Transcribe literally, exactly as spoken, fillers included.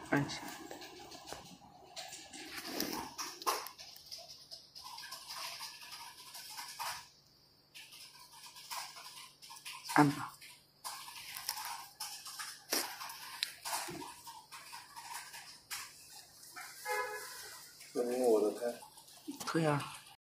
按下。按吧。 能用我的开？ 可以啊。